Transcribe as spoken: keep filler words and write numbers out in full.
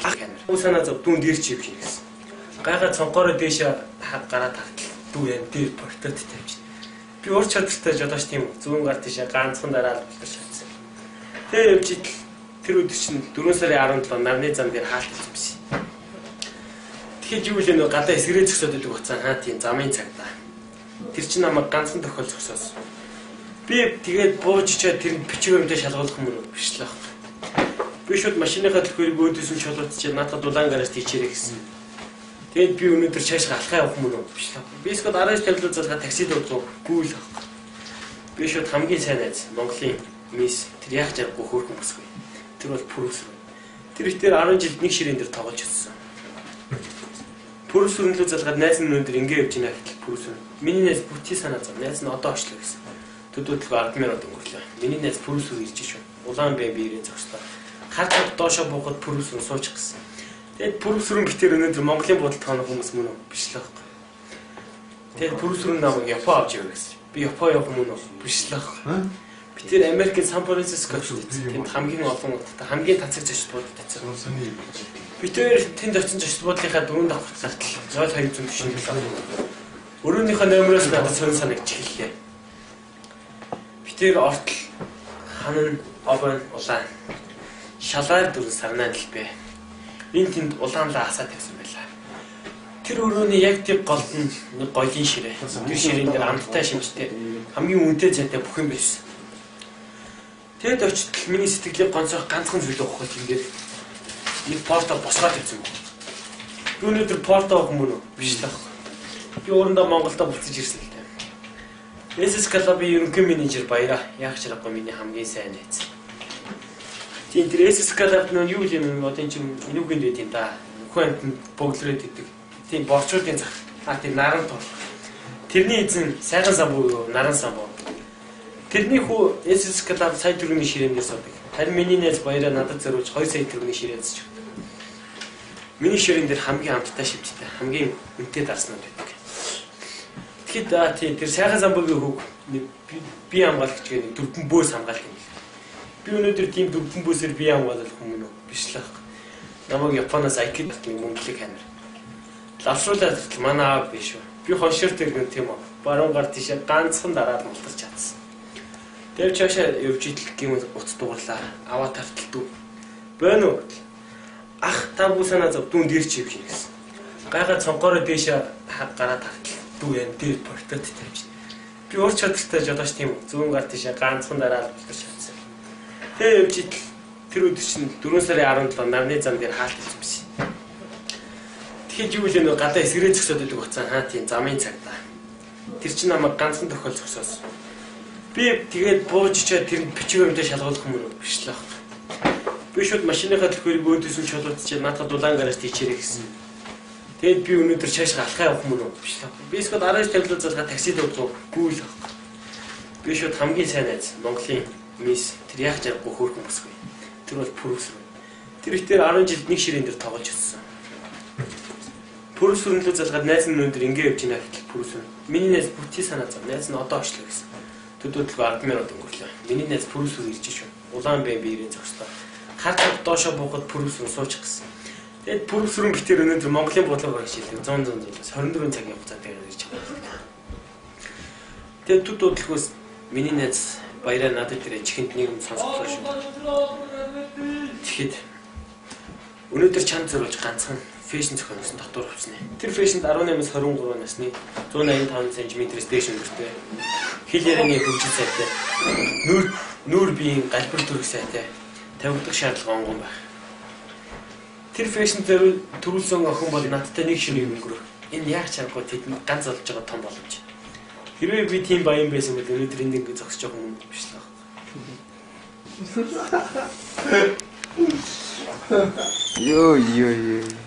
Усанаа зов дүүн дээр чив хийнэ гэсэн. Гайхаа цонхороо дээш гараад тагтал дүү юм дээр портот тавьж. Би ур чадвартай жолооч тийм зүүн гар тийш ганцхан дараал болтор шатсан. Тэгээ явж идэл тэр өдөр чинь дөрвөн сарын арван долоо нарны зам дээр хаалт хийсэн. Тэгэхээр юу л нөө гадаа эсрэг зөксөд идэх хуцаа хаа тийм замын цагдаа. Тэр чинь намайг ганцхан тохиол зөксөөс. Би тэгээд бууж чаад тэр бичвэрмдээ шалгуулах юм уу биш л байна. Би шууд машиныхаа төлхөөрийг өөдөөс нь шолоотч надад дулаан гараж тийчээрэй гэсэн. Тэгээд би өнөөдөр чааш алхаа явах юм уу биш л. Би эсвэл арайч тавилуу залгаа таксид удаа гүүл авах. Би шууд хамгийн сайн найз Монголын мисс тэр яг жаргахгүй хөөрхөн бүсгүй. Тэр бол продюсер. Тэр их тэр арван жилд нэг ширээн дээр тоглож чадсан. Продюсер нөлөө залгаад найз нь өнөөдөр ингэ явж байна гэхэл продюсер. Миний найз бүтий санаа зов. Найз нь одоо очлоо гэсэн. Төдөөдлөө ард минут өнгөрлөө. Миний найз продюсер ирж шүү. Улаан бай биерийн зогслоо. Хатад доошо буухад продюсер сууж гисэн. Тэгээд продюсерын битэр өнөөдөр Монголын бодолд тоонох хүмүүс мөн үү биш л байхгүй. Тэгээд продюсерын намайг Япон авч яваа гэсэн. Би Япон явах мөн үү биш л байхгүй. Би тэр Америкийн Сан Франциско тэнд хамгийн олон удаа хамгийн тацаг зочд буудад тацсан. Би тэр тэнд очсон зочд буудлынхаа дөрөв давхар цагтл зоол хоёр зүүн тишин гэлээ. Өрөөнийхөө номероос надад сонь санагч хэллээ. Би тэр ортол ханан обон улаан шалаар дөрөв сарнаа дэлбэ. Энэ тэнд улаанлаа асаа тавьсан байлаа. Тэр өрөөний яг тэр голд нь нэг гоёлын ширээ. Тэр ширээн дээр амттай шимжтэй хамгийн үнэтэй цайтай бүх юм байсан. Тэгэд очтол миний сэтгэлийг гонцоох ганцхан зүйл واخхой ингээд нэг порто босгоод тавьсан байна. Би өнөөдөр порто авах юм уу биш л байхгүй. Би өөрөндөө Монголдо буцаж ирсэн л дээ. эс эс клубын ерөнхий менежер Баяра яг чаргагүй миний хамгийн сайн найз. Тийм тэр эс эс клубд нь юу юм одоо энэ чинь энүүгэнд байт юм да. Хүн амтнд бөглөрөөд идэг. Тийм борчуудын зах. А тийм наран тул. Тэрний эзэн сайхан самбуу наран самбуу. Тэрний хүү эс эс клуб сая төгрөгийн ширээнээс суудаг. Харин миний найз Баяра надад зориулж хоёр сая төгрөгийн ширээ зэж өгдөг. Миний ширээн дээр хамгийн амттай шивжтэй, хамгийн үнэтэй дарснууд байдаг. Тэгэхэд тийм тэр сайхан самбуугийн хүүг би хамгаалагч гэдэг дөрвөн бөөс хамгаалдаг юм. Би өнөөдөр тийм дөрвөн бөөсөөр би хамгаалах юм уу биш л байхгүй. Намайг Японоос айкид гэдэг мөнгөлөг камер. Лавшруулаад манай аав биш үү. Би хонширт иргэн тийм үү. Баруун гар тийшээ ганцхан дараад мултарч чадсан. Тэр чаашаа явж идэл гин утас дугарлаа. Аваа тавталтгүй. Бөөн үү. Ах та бүсанаа зов дүүн дээр чив хийнэ гэсэн. Гайхаа цонхороо дээш гараад тагтал дүү юм дээр портот тавьж. Би ур чадвартай жолооч тийм зүүн гар тийшээ ганцхан дараал болтор шатсан. Тэгээ явж идэл тэр өдөр чинь дөрвөн сарын арван долоо нарны зам дээр хаалт хийсэн. Тэгэхээр юу л нөө гадаа эсрэг зөксөд идэх хуцаа хаа тийм замын цагдаа. Тэр чинь намайг ганцхан тохиол зөксөөс. Би тэгээд бууж чаад тэр бичвэрмдээ шалгуулах юм уу биш л байна. Би шууд машиныхаа төлхөөрийг өөдөөс нь шолоотч надад дулаан гараж тийчээрэй гэсэн. Тэгээд би өнөөдөр чааш алхаа явах юм уу биш л байна. Би эсвэл арайч тавилуу залгаа таксид удаа гүүл авах. Би шууд хамгийн сайн найз Монголын мисс тэр яг жаргахгүй хөөрхөн бүсгүй. Тэр бол продюсер. Тэр их тэр арван жилд нэг ширээн дээр тоглож чадсан. Продюсер нөлөө залгаад найз нь өнөөдөр ингэ явж байна гэхэл продюсер. Миний найз бүтий санаа зов. Найз нь одоо очлоо гэсэн. Төдөөдлөө ард минут өнгөрлөө. Миний найз продюсер ирж шүү. Улаан бай биерийн зогслоо. Хатад доошо буухад продюсер сууж гисэн. Тэгээд продюсерын битэр өнөөдөр Монголын бодлогоор хичээлээ цон цон зүйлээс хорин дөрвөн цагийн хугацаатай ирж байгаа. Тэгээд төдөөдлөөс миний найз Баяра надад тэр чихэнд нэг юм сонсголоо шүү. Тэгэхэд өнөөдөр чанд зориулж ганцхан фэшн зохиолсон дотор хувцсны. Тэр фэшнд арван наймаас хорин гурав насны зуун аян таван сантиметрээс дээш өнгөртэй. Хил ярианы хөгжил сайтай. Нүүр нүүр биеийн галбар төрөх сайтай. Тавигдах шаардлага онгон байх. Тэр фэшн төрүүлсэн охин бол надтай нэг шинэ юм өнгөрөх. Энэ яг чаргагүй тэд ганц олж байгаа том боломж. Хэрвээ би тийм баян байсан бол өнөөдөр энд ингэ зогсож байгаа юм биш л байна. Йоо йоо йоо